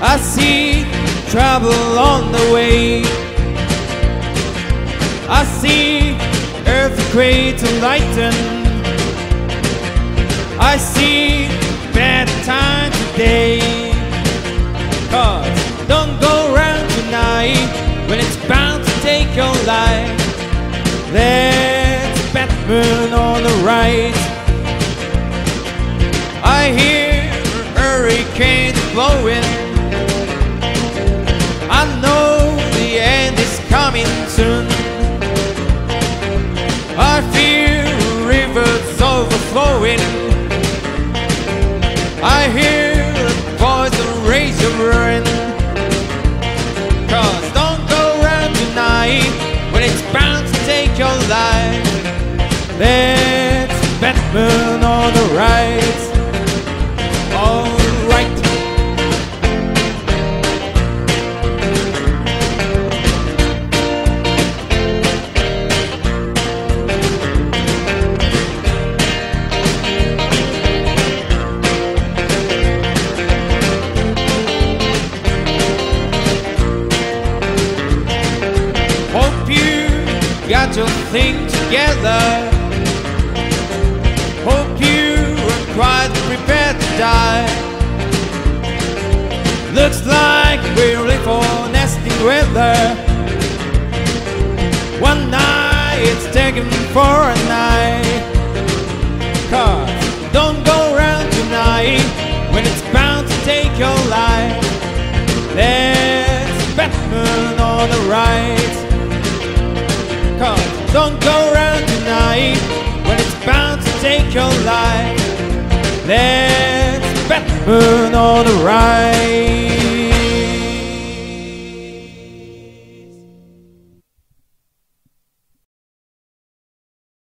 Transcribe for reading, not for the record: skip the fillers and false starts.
I see trouble on the way. I see earthquake to lighten. I see bad time today. Cause don't go round tonight when it's bound to take your life. There's Batman on the right. I hear hurricanes blowing. I know the end is coming soon. I feel rivers overflowing. I hear the voice of razor burn. Cause don't go round tonight when it's bound to take your life. There's Batman on the right. Alright. Hope you got your thing together. Hope you are quite prepared to die. Looks like we're in for nesting weather. One night it's taken for a night. Cause don't go round tonight when it's bound to take your life. There's Batman on the right. Cause don't go round tonight when it's bound to take your life. There's Batman on the right.